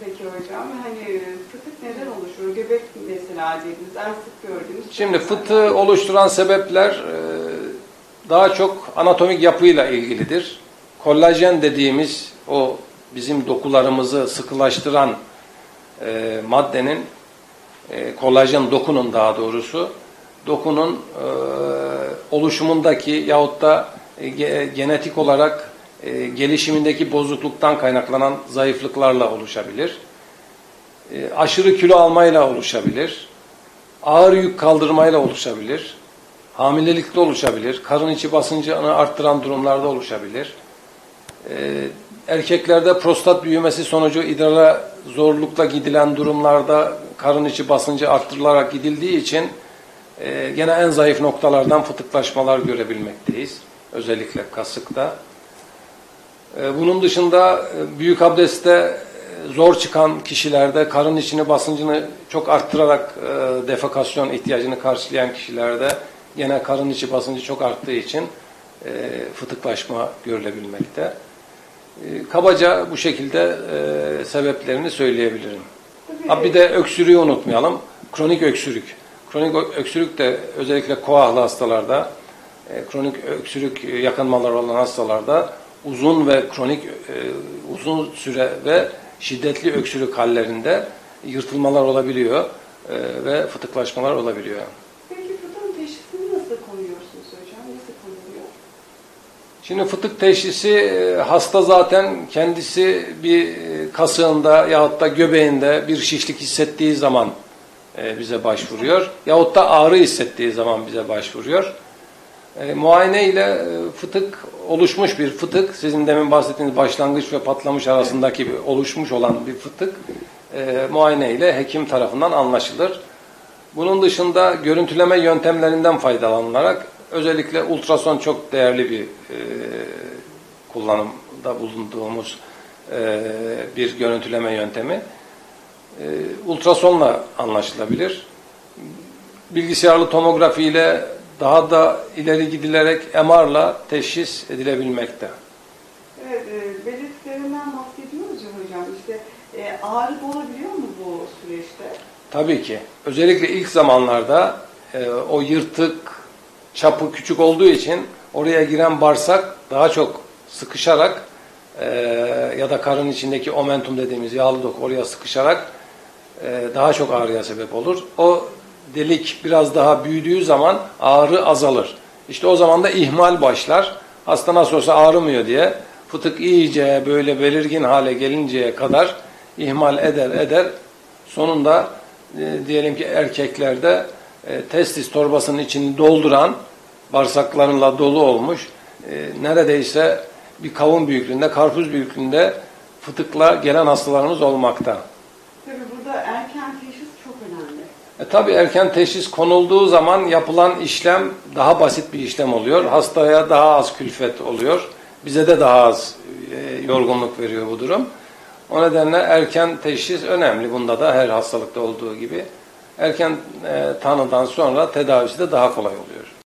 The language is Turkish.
peki hocam? Hani fıtık neden oluşuyor? Göbek mesela dediniz, en sık gördüğünüz. Şimdi fıtığı oluşturan sebepler daha çok anatomik yapıyla ilgilidir. Kollajen dediğimiz o bizim dokularımızı sıkılaştıran maddenin, kollajen dokunun daha doğrusu, dokunun oluşumundaki yahut da genetik olarak gelişimindeki bozukluktan kaynaklanan zayıflıklarla oluşabilir. Aşırı kilo almayla oluşabilir. Ağır yük kaldırmayla oluşabilir. Hamilelikte oluşabilir. Karın içi basıncını arttıran durumlarda oluşabilir. Erkeklerde prostat büyümesi sonucu idrara zorlukla gidilen durumlarda karın içi basıncı arttırılarak gidildiği için gene en zayıf noktalardan fıtıklaşmalar görebilmekteyiz. Özellikle kasıkta. Bunun dışında büyük abdestte zor çıkan kişilerde, karın içini basıncını çok arttırarak defekasyon ihtiyacını karşılayan kişilerde gene karın içi basıncı çok arttığı için fıtıklaşma görülebilmekte. Kabaca bu şekilde sebeplerini söyleyebilirim. Bir de öksürüğü unutmayalım. Kronik öksürük. Kronik öksürük de özellikle koahlı hastalarda, kronik öksürük yakınmaları olan hastalarda uzun ve kronik, uzun süre ve şiddetli öksürük hallerinde yırtılmalar olabiliyor ve fıtıklaşmalar olabiliyor. Peki fıtığın teşhisini nasıl koyuyorsunuz hocam? Nasıl konuluyor? Şimdi fıtık teşhisi hasta zaten kendisi bir kasığında yahut da göbeğinde bir şişlik hissettiği zaman bize başvuruyor. Yahut da ağrı hissettiği zaman bize başvuruyor. Muayene ile fıtık, oluşmuş bir fıtık, sizin demin bahsettiğiniz başlangıç ve patlamış arasındaki bir oluşmuş olan bir fıtık muayene ile hekim tarafından anlaşılır. Bunun dışında görüntüleme yöntemlerinden faydalanılarak özellikle ultrason çok değerli bir kullanımda bulunduğumuz bir görüntüleme yöntemi. Ultrasonla anlaşılabilir. Bilgisayarlı tomografi ile daha da ileri gidilerek MR'la teşhis edilebilmekte. Evet, belirtilerinden bahsediyoruz ya hocam. İşte ağrı olabiliyor mu bu süreçte? Tabii ki. Özellikle ilk zamanlarda o yırtık çapı küçük olduğu için oraya giren bağırsak daha çok sıkışarak ya da karın içindeki omentum dediğimiz yağlı doku oraya sıkışarak daha çok ağrıya sebep olur. O delik biraz daha büyüdüğü zaman ağrı azalır. İşte o zaman da ihmal başlar. Hasta nasıl olsa ağrımıyor diye fıtık iyice böyle belirgin hale gelinceye kadar ihmal eder. Sonunda diyelim ki erkeklerde testis torbasının içini dolduran, bağırsaklarıyla dolu olmuş, neredeyse bir kavun büyüklüğünde, karpuz büyüklüğünde fıtıkla gelen hastalarımız olmakta. Tabii burada erken teşhis çok önemli. Tabii erken teşhis konulduğu zaman yapılan işlem daha basit bir işlem oluyor. Hastaya daha az külfet oluyor. Bize de daha az yorgunluk veriyor bu durum. O nedenle erken teşhis önemli. Bunda da her hastalıkta olduğu gibi. Erken tanıdan sonra tedavisi de daha kolay oluyor.